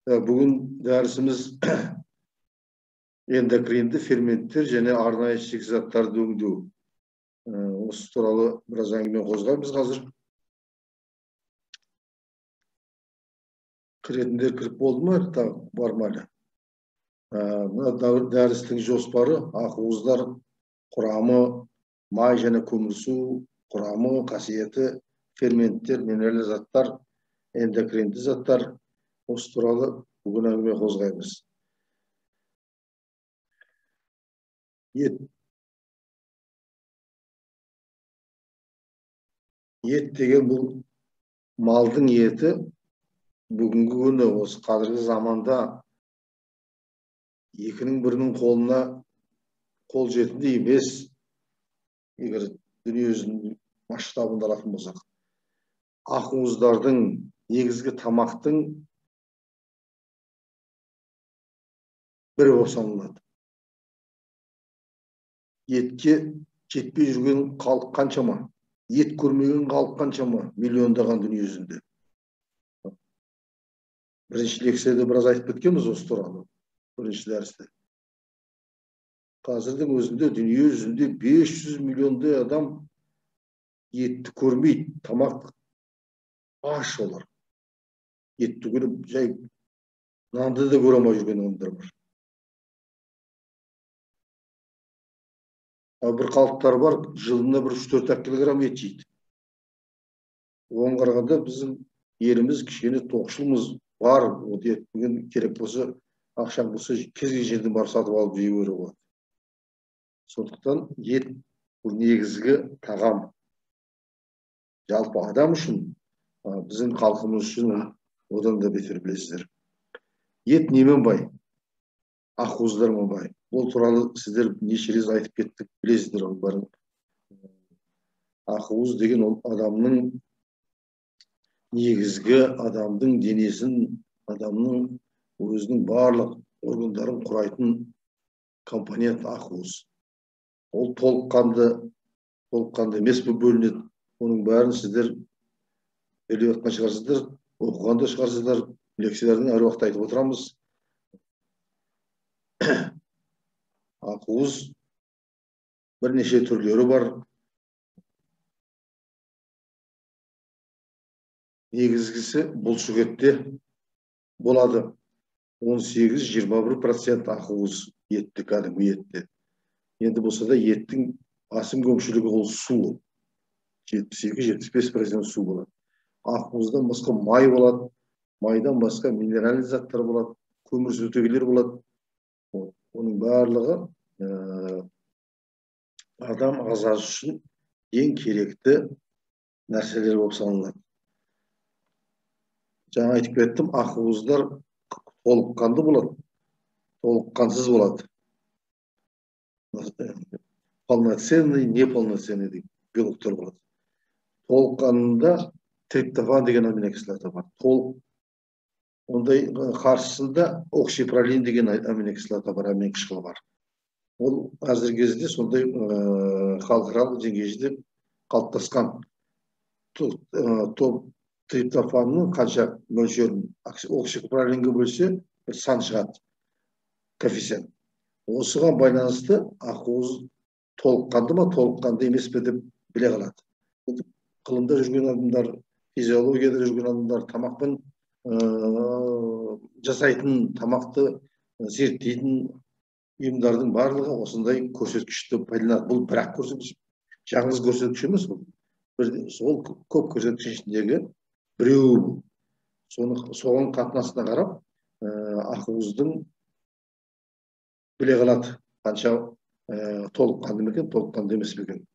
Bugün dersimiz endokrinді ферменттер және арнайы шикізаттарды өңдеу. Осы туралы біраз әңгіме қозғаймыз қазір. Кіретіндер кіріп болды ма? Бар ма әлі? Мына дәрістің жоспары ақуыздар құрамы, май және көмірсу құрамы, қасиеті, ферменттер, минералды заттар, эндокринді заттар. Осы туралы бүгін әңгіме қозғаймыз. Ет деген бұл малдың еті бүгінгі күні осы қазіргі заманда екінің бірінің қолына қол жетімді емес. Егер дүниежүзінің масштабында алатын болсақ, ақуыздардың негізгі тамақтың бірі болып саналады. Етке жетпей жүрген халық қаншама? Ет көрмеген халық қаншама? Миллиондаған дүние жүзінде. Бірінші лекцияда біраз айтып кеткенбіз осы туралы. Бірінші дәрісте. Қазірдің өзінде дүние жүзінде 500 миллиондай адам етті көрмейді. Тамақ аш олар. Етті көріп, жай нанды да көре алмай жүрген адамдар бар. Бір халықтар бар, жылына 3-4 килограмм ет жейді. Оған қарағанда біздің еліміз кішкене тоқшылымыз бар. Ол ет бүгін керек болса, ақшаң болса, кез келген жерден барып сатып алып жей беруге болады. Сондықтан ет бұл негізгі тағам. Жалпы адам үшін, біздің халқымыз үшін одан да бетер білесіздер. Ет немен бай? Ақуыздармен бай. Ол туралы сіздер неше рет айтып кеттік, білесіздер ол барын. Ақуыз деген ол адамның негізгі, адамның денесін, адамның өзінің барлық органдарын құрайтын компонент ақуыз. Ол толыққанды емес бөлінеді. Оның бәрін сіздер біліп жатқан шығарсыздар, оқыған да шығарсыздар, лекциялардың әр уақытта айтып отырамыз. Ақуыз бірнеше түрлері бар. Негізгісі бұлшықетте болады. 18-21% ақуыз етті, кәдімгі етте. Енді болса да еттің басым көпшілігі ол су. 72-75% су болады. Ақуыздан басқа май болады. Майдан басқа минералды заттар болады. Көмірсутегілер болады. Оның барлығы адам ағзасы үшін ең керекті нәрселер болып саналады. Жаңа айтып кеттім, ақуыздар толыққанды болады, толыққансыз болады. Полноценный, неполноценный деген белоктар болады. Толыққанында триптофан деген аминокислота бар. Ондай қарсысында оксипролин деген аминокислота бар, аминокишкіл бар. Ол әзіргі кезде сондай халықаралық деңгейде қалыптасқан. Триптофанның қанша мөлшерін оксипролинге бөлсе, бір сан шығады, коэффициент. Осыған байланысты ақуыз толыққанды ма, толыққанды емес пе деп біле қалады. Ғылымда жүрген адамдар, физиологияда жүрген адамдар, тамақпен жасайтын, тамақты зерттейтін ұйымдардың барлығы осындай көрсеткішті пайдаланады. Бұл бірақ көрсеткіш, жаңыз көрсеткіш емес бұл. Сол көп көрсеткіш ішіндегі біреу. Соған қатынасына қарап, ақуыздың біле қалады, қанша толыққанды екен, толыққанды емес екен.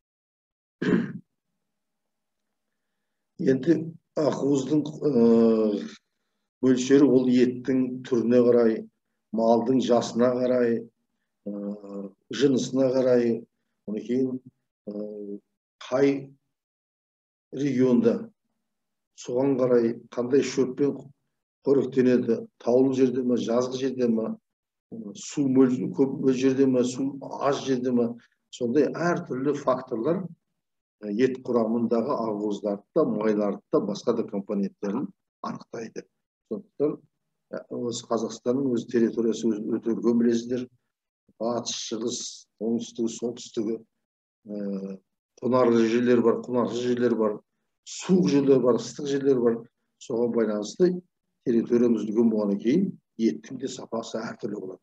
Енді ақуыздың мөлшері ол еттің түріне қарай, малдың жасына қарай, жынысына қарай, одан кейін қай регионда соған қарай қандай шөппен қоректенеді, таулы жерде ме, жазғы жерде ме, су көп жерде ме, су аз жерде ме, сондай әртүрлі факторлар ет құрамындағы ақуыздарды да, майларды да, басқа да компоненттерін анықтайды. Сондықтан осы Қазақстанның өз территориясы өте үлкен білесіздер. Батыс, шығыс, оңтүстігі, солтүстігі, құнарлы жерлер бар, құнарсыз жерлер бар, суық жерлер бар, ыстық жерлер бар. Соған байланысты территориямыз үлкен болғаннан кейін еттің де сапасы әртүрлі болады.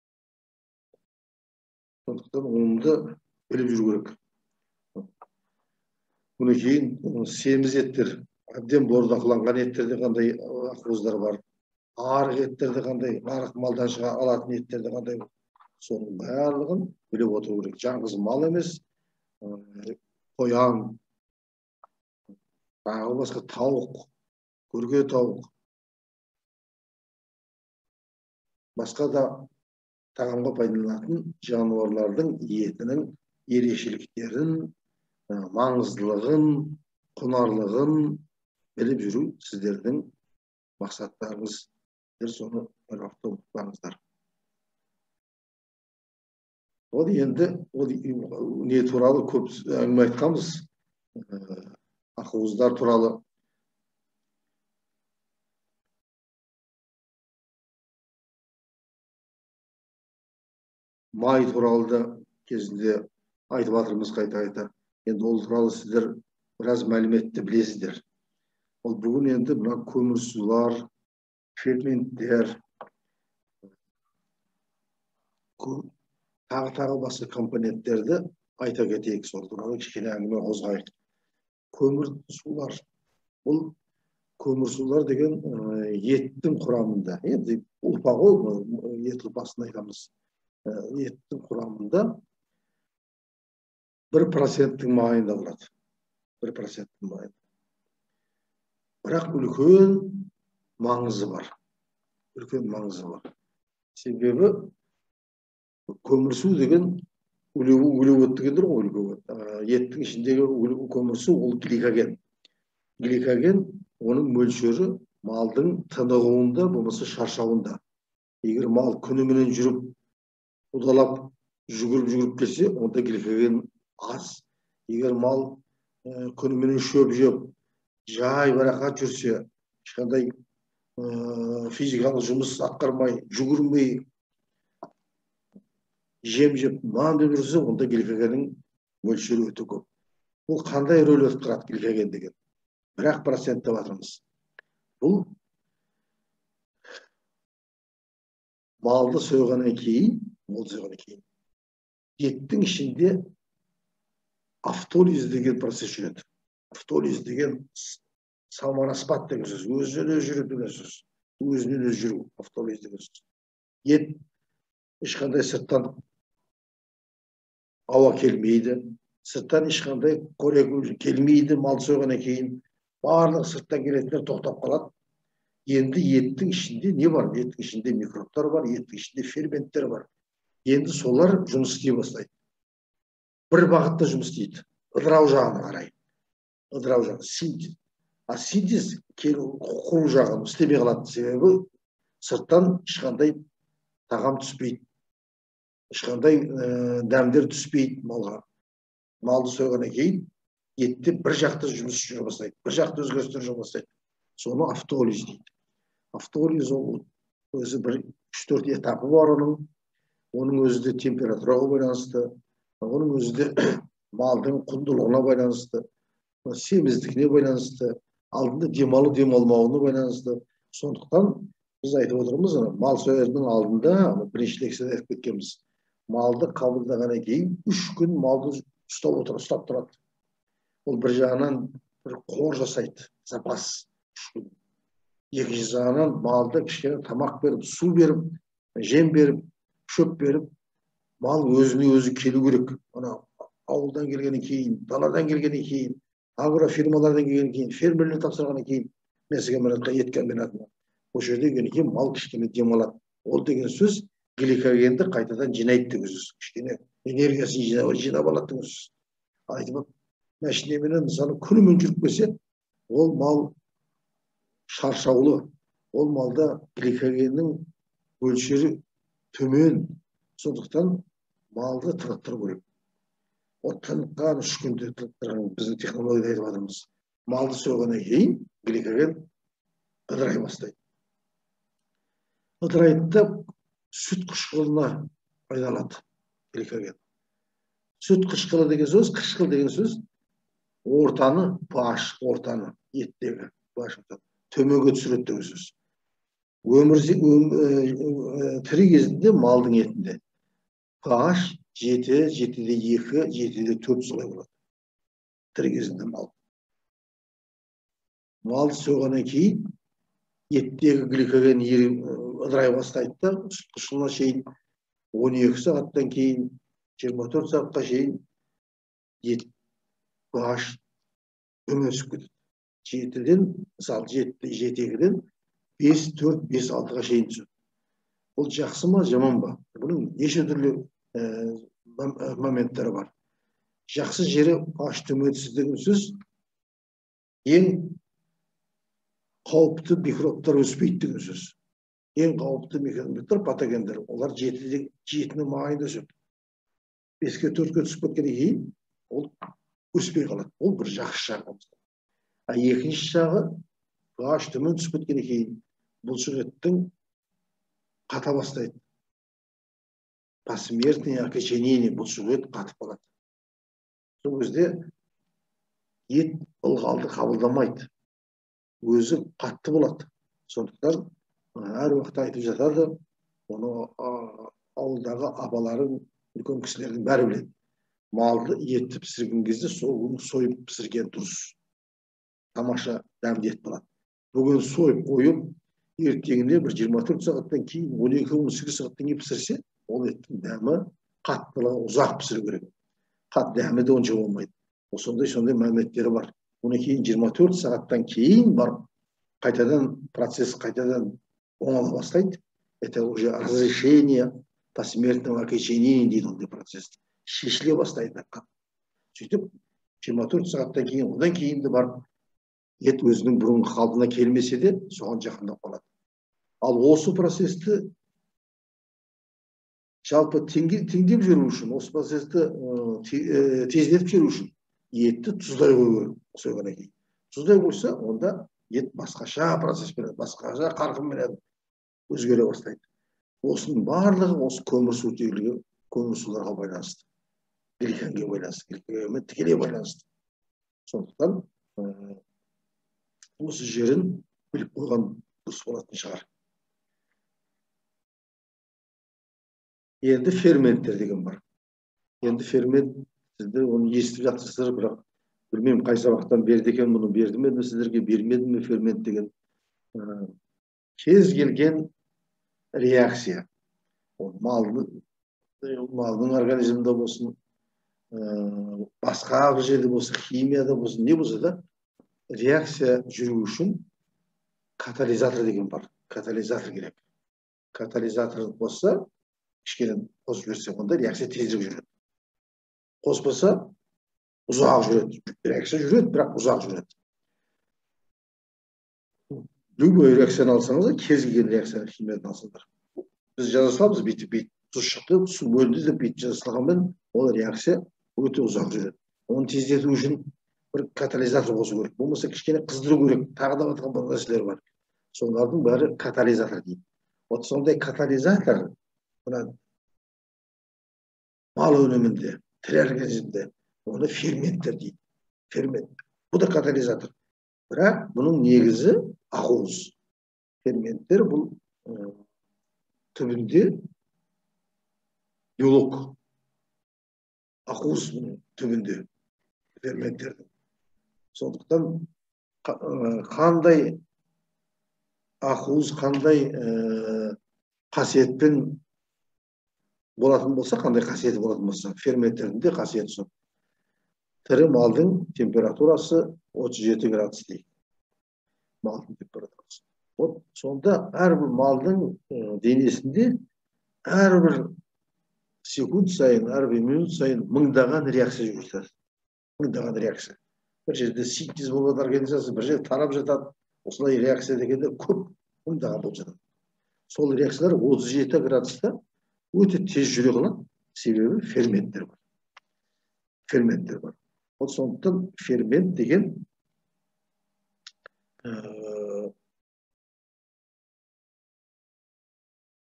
Сондықтан оны біліп жүру керек. Бұдан кейін семіз еттер, әбден бордақыланған еттерде қандай ақуыздар бар, арық еттерде қандай, арық малдан алатын еттерде қандай, соның барлығын біліп отыру керек. Жалғыз мал емес, қоян, тағы басқа тауық, көрге тауық, басқа да тағамға пайдаланатын жануарлардың етінің ерекшеліктерін, маңыздылығын, құнарлығын біліп жүру сіздердің мақсаттарыңыз. Сіздер соны бір уақытта ұмытпаңыздар. Ол енді не туралы көп әңгіме айтқанбыз, ақуыздар туралы. Май туралы да кезінде айтып жатырмыз қайта-қайта. Енді ол туралы сіздер біраз мәліметті білесіздер. Ол бүгін енді мына көмірсулар, ферменттер, тағы басқа компоненттерді айта кетейік. Сол туралы кішкене әңгіме қозғайық. Көмірсулар. Бұл көмірсулар деген еттің құрамында. Енді ұлпа ғой, ет ұлпасын айтамыз. Еттің құрамында 1%-тің маңайында болады. 1%-тің маңайында. Бірақ үлкен маңызы бар. Үлкен маңызы бар. Себебі көмірсу деген углевод дегендер ғой, углевод. Еттің ішіндегі көмірсу ол гликоген. Гликоген оның мөлшері малдың тынығуында, болмаса шаршауында. Егер мал күніменен жүріп, удалап, жүгіріп келсе, онда гликоген аз. Егер мал күніменен шөп жеп, жай барақат жүрсе, ешқандай физикалық жұмыс атқармай, жүгірмей, жем жеп, нан деп жүрсе, онда гликогеннің мөлшері өте көп. Бұл қандай рөл атқарады гликоген деген? 1% деп жатырмыз. Бұл малды сойғаннан кейін, еттің ішінде автолиз деген процесс жүреді. Автолиз деген самораспад деген сөз, өзінен өзі жүру деген сөз. Өзінен өзі жүру, автолиз деген сөз. Ет ешқандай сырттан ауа келмейді, сырттан ешқандай қорек келмейді. Мал сойғаннан кейін барлық сырттан келетіндер тоқтап қалады. Енді еттің ішінде не бар? Еттің ішінде микробтар бар, еттің ішінде ферменттер бар. Енді солар жұмыс істей бастайды. Бір бағытта жұмыс істейді. Ыдырау жағына қарай. Ыдырау жағы, синтез. А синтез құру жағын істемей қалады. Себебі сырттан ешқандай тағам түспейді. Ешқандай дәмдер түспейді малға. Малды сойғаннан кейін етте бір жақты жұмыс жүре бастайды. Bir жақты өзгерістер жүре бастайды. Соны автолиз дейді. Автолиз ол өзі бір 3-4 этапы бар оның. Оның өзі де температураға байланысты, оның өзі де малдың құндылығына байланысты, семіздігіне байланысты, алдында демалмауына байланысты. Сондықтан біз айтып отырмыз, мал соярдың алдында бірінші лекцияда айтып кеткенбіз. Малды қабылдағаннан кейін 3 күн малды ұстап тұрады. Ол бір жағынан бір қор жасайды, запас. Екінші жағынан малды кішкене тамақ беріп, су беріп, жем беріп, шөп беріп, мал өзіне өзі келу керек. Ауылдан келгеннен кейін, даладан келгеннен кейін, агрофирмалардан келгеннен кейін, фермерлер тапсырғаннан кейін, мен сізге ет комбинатына. Ол жерде келгеннен кейін мал кішкене демалады. Ол деген сөз гликогенді қайтадан жинайды деген сөз. Кішкене энергиясын жинап алады деген сөз. Айтып, мәшинеменен мысалы күнімен жүріп келсе, ол мал шаршаулы. Ол малда гликогеннің мөлшері төмен. Сондықтан малды тынықтыру керек. Ол тыныққан 3 күнде тынықтырған біздің технологияда айтып жатырмыз. Малды сойғаннан кейін гликоген ыдырай бастайды. ыдырайды да сүт қышқылына айналады гликоген. Сүт қышқылы деген сөз, қышқыл деген сөз ортаны, pH ортаны, еттегі pH төменге түсіреді деген сөз. Тірі кезінде малдың етінде pH 7, 7,2, 7,4 солай болады. Тірі кезінде мал. Малды сойғаннан кейін еттегі гликоген ыдырай бастайды да, сүт қышқылына шейін 12 сағаттан кейін 24 сағатқа шейін ет pH төмен түсіп кетеді. 7-ден, мысалы 7,2-ден 5, 4, 5, 6-ға шейін түседі. Бұл жақсы ма, жаман ба? Бұның неше түрлі моменттері бар. Жақсы жері pH төмен түседі деген сөз, ең қауіпті микробтар өспейді деген сөз. Ең қауіпті микробтар патогендер. Олар 7-нің маңайында өседі. 5-ке 4-ке түсіп кеткеннен кейін ол өспей қалады. Ол бір жақсы жағы. Екінші жағы pH төмен түсіп кеткеннен кейін бұлшықеттің қата бастайды. Посмертное окоченение, бұлшықет қатып қалады. Сол кезде ет ылғалды қабылдамайды. Өзі қатты болады. Сондықтан әр уақытта айтып жатады, оны ауылдағы апаларың, үлкен кісілердің бәрі біледі. Малды етті пісірген кезде соны сойып пісірген дұрыс. Тамаша дәмді ет болады. Бүгін сойып қойып, ертеңінде бір 24 сағаттан кейін, 12-18 сағаттан кейін пісірсе, ол еттің дәмі қаттылығы ұзақ пісіру керек. Қатты дәмі де онша болмайды. Сондай мәліметтері бар. Одан кейін 24 сағаттан кейін барып, қайтадан процесс қайтадан оңала бастайды. Это уже разрешение посмертного окоченения дейді ондай процесс. Шешіле бастайды. Сөйтіп 24 сағаттан кейін, одан кейін де барып, ет өзінің бұрынғы қалпына келмесе де, соған жақындап қалады. Ал осы процесті жалпы теңдеп жүру үшін, осы процесті тездетіп жүру үшін етті тұздай қою керек, сойғаннан кейін. Тұздай қойса, онда ет басқаша процесс береді, басқаша қарқынмен өзгере бастайды. Осының барлығы осы көмірсутегілігі, көмірсуларға байланысты. Гликогенге байланысты, гликогенмен тікелей байланысты. Сондықтан осы жерін біліп қойған дұрыс болатын шығар. Енді ферменттер деген бар. Енді фермент, сіздер оны естіп жатырсыздар, бірақ білмеймін қай сабақтан берді екен, бұны берді ме сіздерге, бермеді ме фермент деген. Кез келген реакция, малдың организмінде болсын, басқа бір жерде болсын, химияда болсын, не болса да, реакция жүру үшін катализатор деген бар. Катализатор керек. Катализатор болса, кішкене қосып жіберсе, онда реакция тезірек жүреді. Қоспаса, ұзақ жүреді. Реакция жүреді, бірақ ұзақ жүреді. Любой реакцияны алсаңыз, кез келген реакцияны химиядан алсаңдар. Біз жаза саламыз, бүйтіп тұз шықты, су бөлінді деп бүйтіп жаза салғанмен, ол реакция өте ұзақ жүреді. Оны тездету үшін бір катализатор қосу керек. Болмаса кішкене қыздыру керек. Тағы да батқан бір нәрселер бар. Солардың бәрі катализатор дейді. Вот сондай катализатор мал өнімінде, тірі организмде, оны ферменттер дейді. Фермент. Бұл да катализатор. Бірақ бұның негізі ақуыз. Ферменттер бұл түбінде белок. Ақуыз түбінде ферменттердің. Сондықтан қандай ақуыз, қандай қасиетпен болатын болса, қандай қасиеті болатын болса, ферменттердің де қасиеті сол. Тірі малдың температурасы 37 градус дейді. Малдың температурасы. Вот сонда әрбір малдың денесінде әрбір секунд сайын, әрбір минут сайын мыңдаған реакция жүргізеді. Мыңдаған реакция. Бір жерде синтез болады организация, бір жерде тарап жатады. Осылай реакция дегенде көп мыңдаған болып жатады. Сол реакциялар 37 градуста өте тез жүре қалады, себебі ферменттер бар. Ферменттер бар. Вот сондықтан фермент деген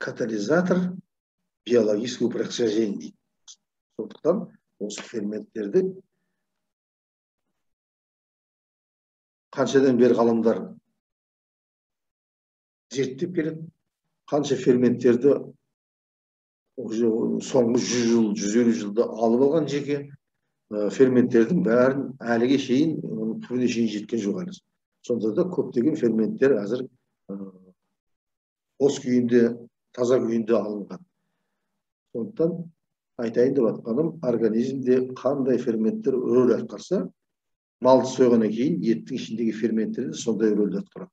катализатор биологического происхождения дейді. Сондықтан осы ферменттерді қаншадан бері ғалымдар зерттеп келеді, қанша ферменттерді соңғы 100 жыл, 150 жылда алып алған жеке ферменттердің бәрін әліге шейін түбіне шейін жеткен жоқ әлі. Сонда да көптеген ферменттер қазір бос күйінде, таза күйінде алынған. Сондықтан айтайын деп жатқаным, организмде қандай ферменттер рөл атқарса, малды сойғаннан кейін еттің ішіндегі ферменттер де сондай рөлді атқарады.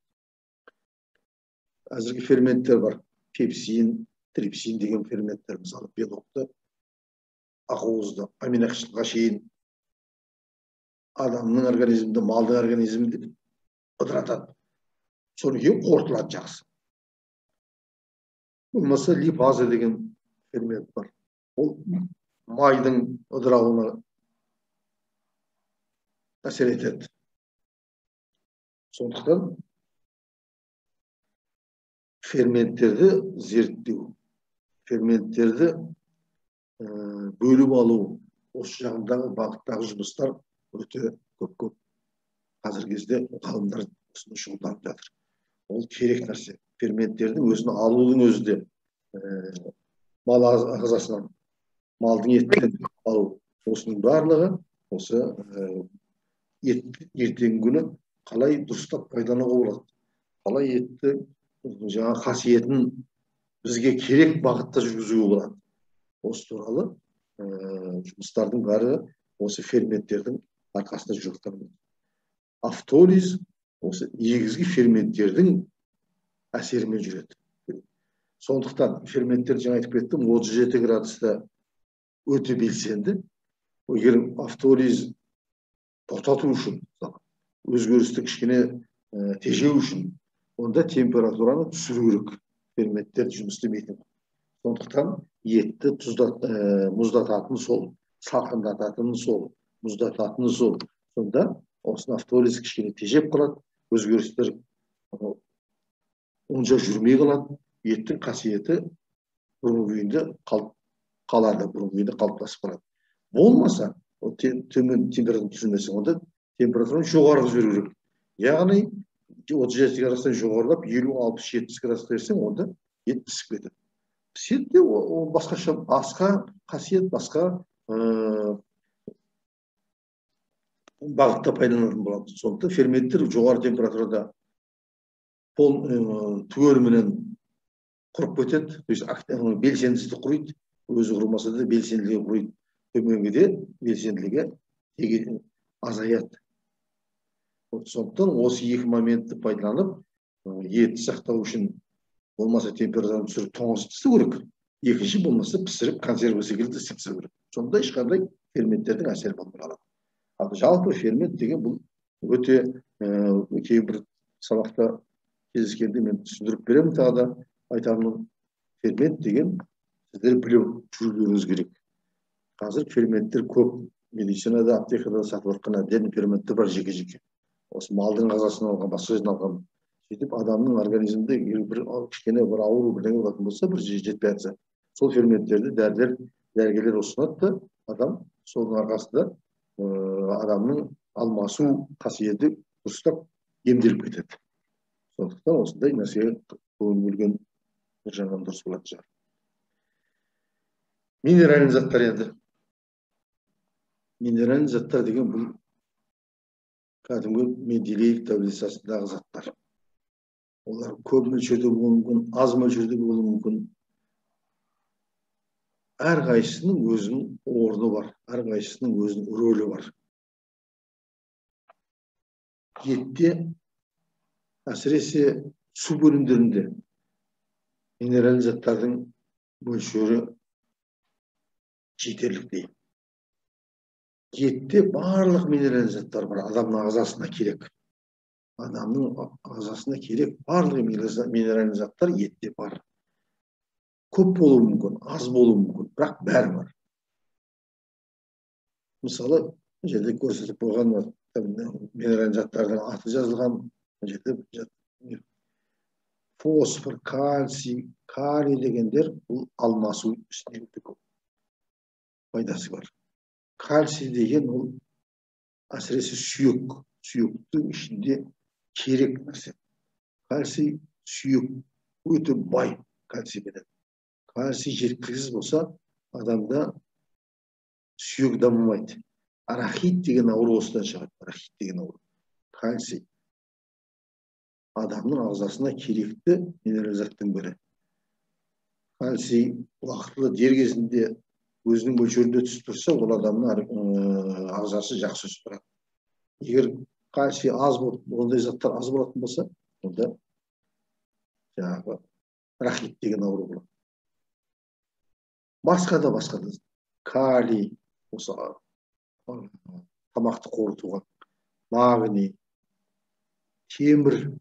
Әзірге ферменттер бар. Пепсин, трипсин деген ферменттер, мысалы белокты, ақуызды, аминокислотқа шейін адамның организмінде, малдың организмінде ыдыратады. Содан кейін қорытылады жақсы. Болмаса липаза деген фермент бар. Ол майдың ыдырауына әсер етеді. Сондықтан ферменттерді зерттеу, ферменттерді бөліп алу, осы жағындағы бағыттағы жұмыстар өте көп. Қазіргі кезде ғалымдар осыны шұғылданып жатыр. Ол керек нәрсе. Ферменттердің өзін алудың өзі де мал ағзасынан, малдың етін алу. Осының барлығы осы ертеңгі күні қалай дұрыстап пайдалануға болады. Қалай етті жаңа қасиетін бізге керек бағытта жүргізуге болады. Осы туралы жұмыстардың бәрі осы ферменттердің арқасында жүріп жатыр. Автолиз осы негізгі ферменттердің әсерімен жүреді. Сондықтан ферменттер жаңа айтып кеттім, 37 градуста өте белсенді. Егер автолиз тоқтату үшін, өзгерісті кішкене тежеу үшін, онда температураны түсіру керек. Ферменттер жұмыс істемейтін. Сондықтан етті мұздататын сол, салқындататын сол, мұздататын сол. Сонда осыны автолиз кішкене тежеп қалады, өзгерістер онша жүрмей қалады, еттің қасиеті бұрын күйінде қалады, бұрын күйінде қалыптасып қалады. Болмаса, төмен температура түсірмесе, онда температураны жоғары жіберу керек. Яғни 37 градустан жоғарылап 50-60-70 градусқа берсең, онда ет пісіп кетеді. Піседі де басқаша, басқа қасиет, басқа бағытта пайдаланатын болады. Сондықтан ферменттер жоғары температурада түгеліменен құрып кетеді, то есть белсендісі құрайды, өзі құрмаса да белсенділігі құрайды. Төменгіде белсенділігі азаяды. Сондықтан осы екі моментті пайдаланып, етті сақтау үшін болмаса температураны түсіріп тоңазыту керек. Екінші болмаса пісіріп, консерві секілді істету керек. Сонда ешқандай ферменттердің әсері болмай қалады. Ал жалпы фермент деген бұл өте кейбір сабақта кездескенде мен түсіндіріп беремін, тағы да айтамын, фермент деген сіздер біліп жүрулеріңіз керек. Қазір ферменттер көп, медицинада, аптекада сатып жатқан әдемі ферменттер бар жеке-жеке. Осы малдың ағзасынан алған, басқа жерден алған. Сөйтіп адамның организмінде бір кішкене бір ауру бірдеңе болатын болса, бір жетпей жатса, сол ферменттерді дәрігерлер ұсынады да, адам соның арқасында адамның алмасу қасиеті дұрыстап емделіп кетеді. Сондықтан осындай нәрсеге көңіл бөлген бір жағынан дұрыс болатын шығар. Минеральный заттар енді. Минеральный заттар деген бұл кәдімгі Менделеев таблицасындағы заттар. Олар көп мөлшерде болуы мүмкін, аз мөлшерде болуы мүмкін. Әрқайсысының өзінің орны бар, әрқайсысының өзінің рөлі бар. Етте, әсіресе сүт өнімдерінде минералды заттардың мөлшері жетерліктей. Етте барлық минералды заттар бар, адамның ағзасына керек. Адамның ағзасына керек барлық минералды заттар етте бар. Көп болуы мүмкін, аз болуы мүмкін, бірақ бәрі бар. Мысалы, жерде көрсетіп қойған минералды заттардың аты жазылған, жерде фосфор, кальций, Калий дегендер бұл алмасу үстемдік пайдасы бар. Кальций деген ол әсіресе сүйектің ішінде керек нәрсе. Кальций сүйек өте бай кальций менен. Кальций жеткіліксіз болса, адамда сүйек дамымайды. Арахит деген ауру осыдан шығады. Арахит деген ауру. Кальций адамның ағзасына керекті минерал заттың бірі. Кальций уақытылы дер кезінде өзінің мөлшерінде түсіп тұрса, ол адамның ағзасы жақсы өсіп тұрады. Егер кальций аз болып, ондай заттар аз болатын болса, онда жаңағы рахит деген ауру болады. Басқа да калий, осы тамақты қорытуға, магний, темір,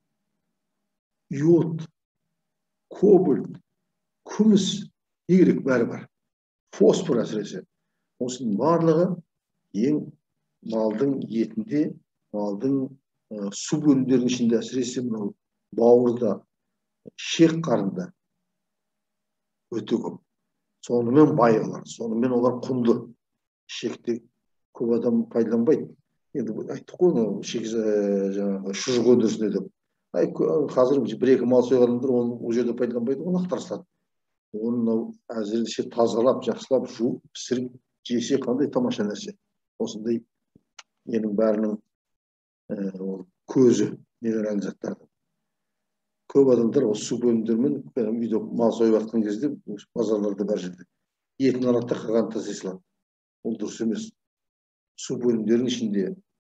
йод, кобальт, күміс, не керек бәрі бар. Фосфор әсіресе. Осының барлығы ең малдың етінде, малдың су бөлімдерінің ішінде, әсіресе мынау бауырда, ішек қарында өте көп. Сонымен бай олар, сонымен олар құнды. Ішекті көп адам пайдаланбайды. Енді айттық қой, ішек жаңағы шұжық өндірісіне деп. Қазір бір-екі мал сойғандар оны ол жерде пайдаланбайды, оны ақтарысады. Оны әзірше тазалап, жақсылап, жуып, пісіріп, жесе қандай тамаша нәрсе. Осындай ненің бәрінің көзі минерал заттардың. Көп адамдар осы су бөлімдерімен үйде мал сойып жатқан кезде базарларда бар жерде етін алады да қалғанын тастай салады. Ол дұрыс емес. Су бөлімдерінің ішінде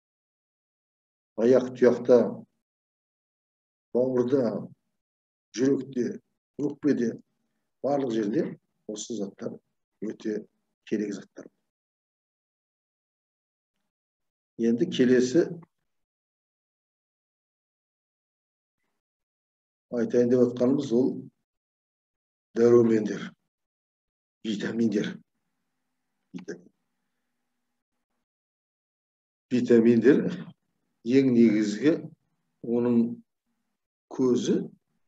аяқ тұяқта, бауырда, жүректе, өкпеде, барлық жерде осы заттар өте керек заттар. Енді келесі айтайын деп отқанымыз ол дәрумендер, витаминдер. Витаминдер ең негізгі, оның көзі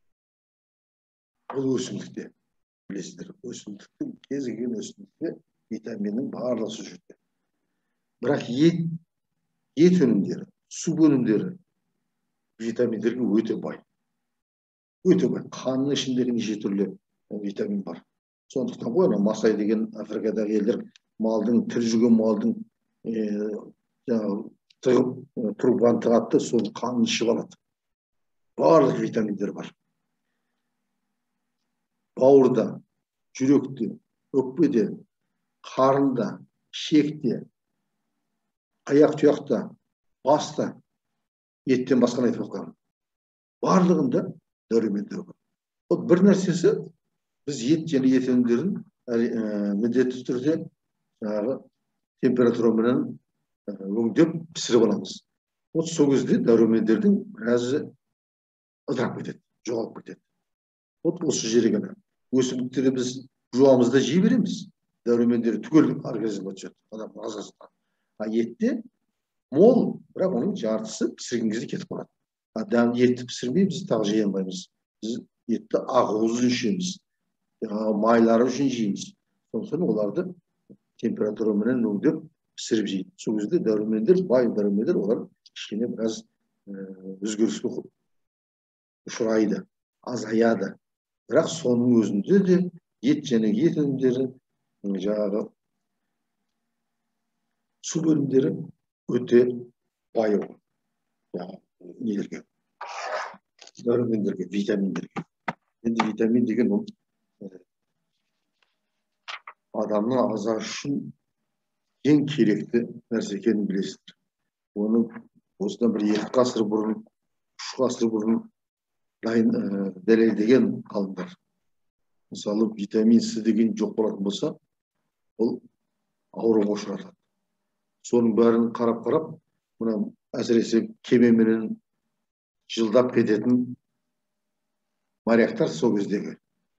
бұл өсімдікте. Білесіздер, өсімдіктің, кез келген өсімдікте витаминнің барлығы сол жерде. Бірақ ет өнімдері, су өнімдері витаминдерге өте бай. Өте бай. Қанның ішіндегі неше түрлі витамин бар. Сондықтан ғой, Масай деген Африкадағы елдер малдың, тірі жүрген малдың тұрған тығатты, сол қанын ішіп алады. Барлық витаминдер бар. Бауырда, жүректе, өкпеде, қарында, ішекте, аяқ тұяқта, баста, еттен басқаны айтып отқан. Барлығында дәрумендер бар. Ол бір нәрсесі, біз ет және ет өнімдерін міндетті түрде жаңағы температурамен өңдеп пісіріп аламыз. Сол кезде дәрумендердің біразы ыдырап кетеді, жоғалып кетеді. Осы жерге ғана. Өсімдіктерді біз жуамыз да жей береміз. Дәрумендері түгел организмге түседі, адамның ағзасына. Етте мол, бірақ оның жартысы пісірген кезде кетіп қалады. Етті пісірмейміз, тағы жей алмаймыз. Біз етті ақуыз үшін жейміз, майлары үшін жейміз. Сондықтан оларды температурамен өңдеп пісіріп жейді. Сол кезде дәрумендер, бай дәрумендер, олар кішкене біраз өзгеріске ұшырайды, азаяды. Бірақ соның өзінде де ет және ет өнімдері, жаңағы су өнімдері өте бай нелерге, дәрумендерге, витаминдерге. Енді витамин деген ол адамның ағзасы үшін ең керекті нәрсе екенін білесіздер. Оны осыдан бір 2 ғасыр бұрын, 3 ғасыр бұрын дәлелдеген ғалымдар. Мысалы, витамин С деген жоқ болатын болса, ол ауруға ұшыратады. Соның бәрін қарап, мына әсіресе кемеменен жылдап кететін моряктар сол кездегі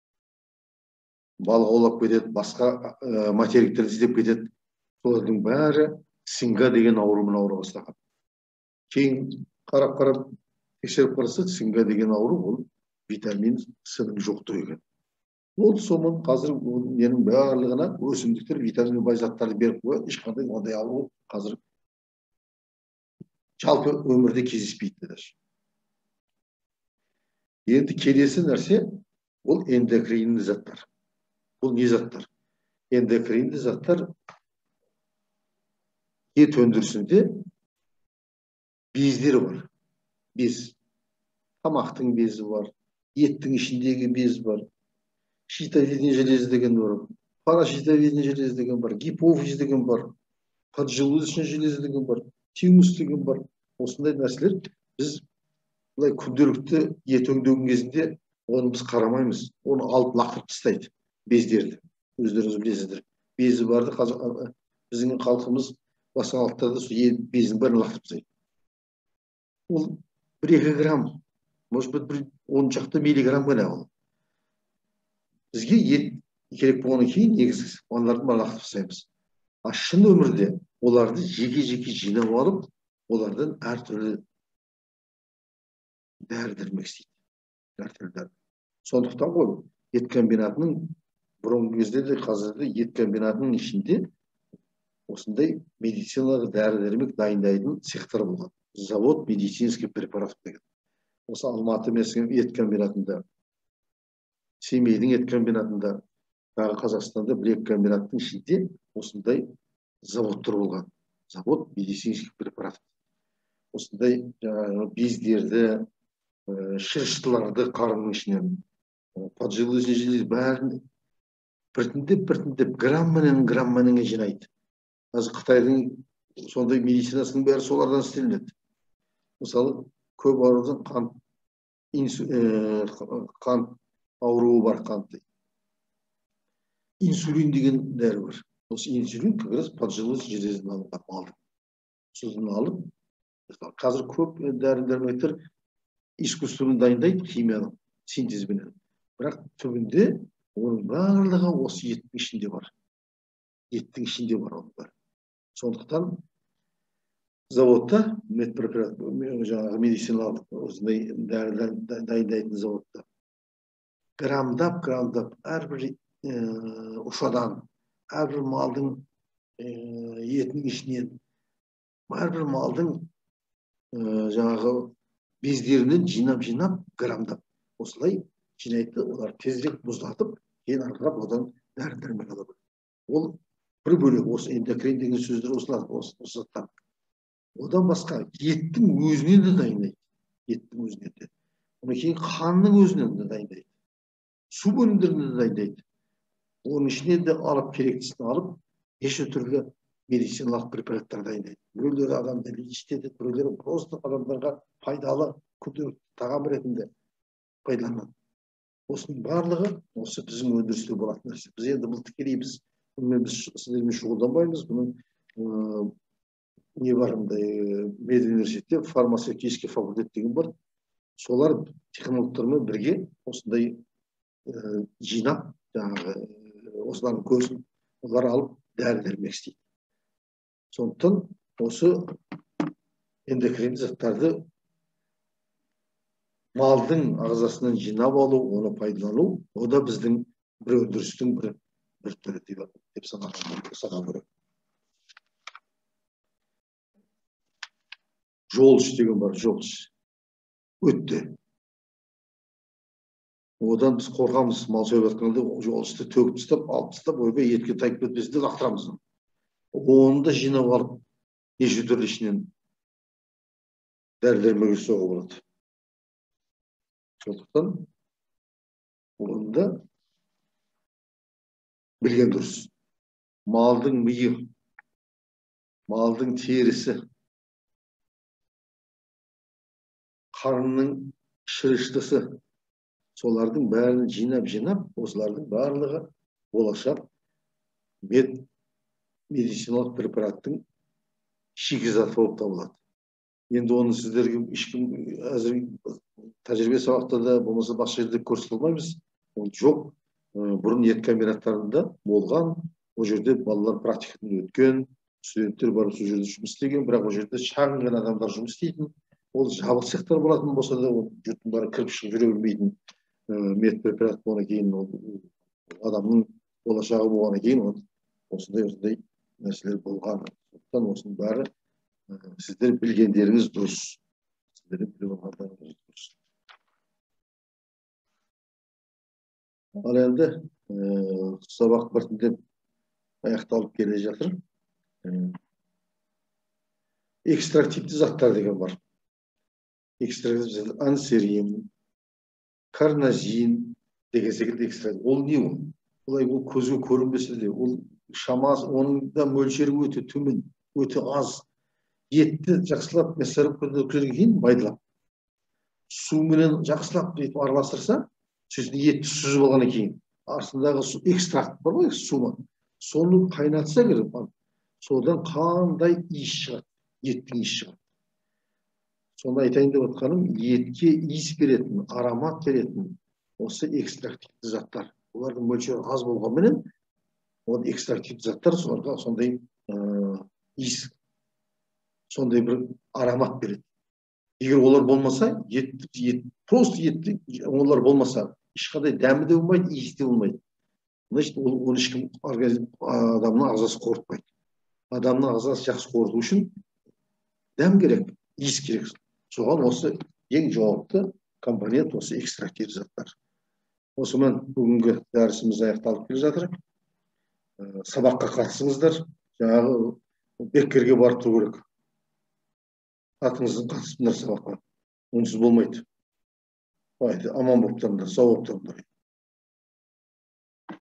балық аулап кетеді, басқа материктерді іздеп кетеді. Солардың бәрі синга деген аурумен ауыра бастаған. Кейін қарап тексеріп қараса, синга деген ауру ол витамин С-ның жоқтығы екен. Ол соның қазір менің барлығына өсімдіктер витамин бай заттарды беріп қойып, ешқандай ондай ауру қазір жалпы өмірде кездеспейді даже. Енді келесі нәрсе ол эндокринді заттар. Бұл не заттар? Эндокринді заттар ет өндірісінде бездер бар. Без. Тамақтың безі бар, еттің ішіндегі без бар, щитовидный железы деген бар, паращитовидный железы деген бар, гипофиз деген бар, поджелудочный железы деген бар, тимус деген бар. Осындай нәрселер біз былай күнделікті ет өңдеген кезінде оны біз қарамаймыз. Оны алып лақтырып тастайды бездерді. Өздеріңіз білесіздер. Безі барды біздің халқымыз басқа халықтарда сол бездің бәрін лақтырып тастайды. Ол 1-2 грамм, может быть, 10 шақты миллиграмм ғана ол. Бізге ет керек болғаннан кейін негізі оларды лақтырып тастаймыз. А шын өмірде оларды жеке-жеке жинап алып, олардан әртүрлі дәрі-дәрмек істейді. Сондықтан ғой ет комбинатының бұрынғы кезде де қазір де ет комбинатының ішінде осындай медициналық дәрі-дәрмек дайындайтын цехтар болған. Завод медицинский препарат деген. Осы Алматы ет комбинатында, Семейдің ет комбинатында, Қазақстанда 1-2 комбинаттың ішінде осындай заводтар болған. Завод медицинский препарат. Осындай бездерді, шырыштыларды қарынның ішінен, поджелудочный желез бәрін біртіндеп грамм-грамм жинайды. Қазір Қытайдың сондай медицинасының бәрі солардан істелінеді. Мысалы, көп аурудың қан ауруы бар, қанты. Инсулин деген дәрі бар. Осы инсулин как раз поджелудочный железін алуға малдың. Сосын алып, қазір көп дәрі-дәрмектер искусственно дайындайды химияның синтезбенен. Бірақ түбінде оның барлығы осы еттің ішінде бар. Еттің ішінде бар оның бәрі. Сондықтан заводта, медпрепарат, жаңағы медициналық дайындайтын заводта грамдап әрбір ұшадан, әрбір малдың етінің ішінен, әрбір малдың жаңағы бездерінен жинап, грамдап. Осылай жинайды, олар тезірек мұздатып, кейін арқырап одан дәрі-дәрмек ала біледі. Ол бір бөлек, осы эндокрин деген сөздер осы заттар. Одан басқа еттің өзінен де дайындайды. Еттің өзінен де. Одан кейін қанның өзінен де дайындайды. Су өнімдерінен де дайындайды. Оның ішінен де алып, керектісін алып, неше түрлі медициналық препараттар дайындайды. Біреулері адамды лечить етеді, біреулері просто адамдарға пайдалы күнделікті тағам ретінде пайдаланады. Осының барлығы осы біздің өндірісте болатын нәрсе. Біз енді бұл тікелей біз сіздермен шұғылданбаймыз. Бұның не бар, медуниверситетте фармацевтический факультет деген бар. Солар технологтармен бірге осындай жинап, осылардың көзін олар алып дәрі-дәрмек істейді. Сондықтан осы эндокрин заттарды малдың ағзасынан жинап алу, оны пайдалану, о да біздің бір өндірістің бір түрі деп санаған керек. Жолыш деген бар, жолыш. Өтті. Одан біз қорқамыз, мал сойып жатқанда жолышты төгіп тастап, алып тастап, ойбай етке тайып кетпесін деп лақтырамыз. Оны да жинап алып, неше түрлі ішінен дәрі-дәрмек жасауға болады. Сондықтан оны да білген дұрыс. Малдың миы, малдың терісі, қарынның шырыштысы, солардың бәрін жинап, осылардың барлығы болашақ медициналық препараттың шикізаты болып табылады. Енді оны сіздерге ешкім әзір тәжірибе сабақтарда болмаса басқа жерде көрсете алмаймыз. Ол жоқ. Бұрын ет комбинаттарында болған, ол жерде балалар практикадан өткен, студенттер барып сол жерде жұмыс істеген, бірақ ол жерде шағын ғана адамдар жұмыс істейтін. Ол жабық цехтар болатын болса да, жұрттың бәрі кіріп шығып жүре бермейтін. медпрепарат болғаннан кейін ол адамның болашағы болғаннан кейін осындай нәрселер болған. Сондықтан осының бәрі сіздер білгендеріңіз дұрыс. Сіздер біліп алғандарыңыз дұрыс. Ал енді сабақ біртіндеп аяқталып келе жатыр. Экстрактивті заттар деген бар. Экстрактивті ансерин, карнозин деген секілді экстрактив. Ол не ол? Олай ол көзге көрінбесе де, ол шамасы, оның да мөлшері өте төмен, өте аз. Етті жақсылап месарып көзден кейін байдылап. Суменен жақсылап етіп араластырса, сосын етті сүзіп алғаннан кейін, астындағы экстракт бар ғой, сума. Соны қайнатса керек, содан қандай иіс шығады, еттің иіс шығады. Соны айтайын деп отқаным, етке иіс беретін, аромат беретін осы экстрактивті заттар. Олардың мөлшері аз болғанменен, ол экстрактивті заттар соларға сондай иіс, сондай бір аромат береді. Егер олар болмаса, просто етті, олар болмаса, ешқандай дәмі де болмайды, иісі де болмайды. Значит, оны ешкім адамның ағзасы қорытпайды. Адамның ағзасы жақсы қорыту үшін дәм керек, иіс керек. Соған осы ең жауапты компонент осы экстрактивті заттар. Осымен бүгінгі дәрісіміз аяқталып келе жатыр. Сабаққа қатысыңыздар. Жаңағы Беккерге барып тұру керек. Атыңызды қатысыңдар сабаққа. Онсыз болмайды. Аман болып тұрыңдар, сау болып тұрыңдар.